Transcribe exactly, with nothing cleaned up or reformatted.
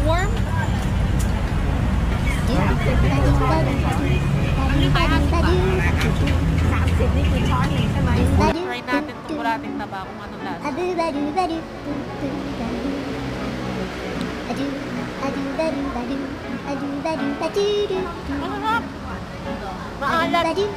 Worm? Samsitนี่คือช้อนหนึ่งใช่ไหม Try natin kung mulating taba kung anong lasa. Masarap! Maalat!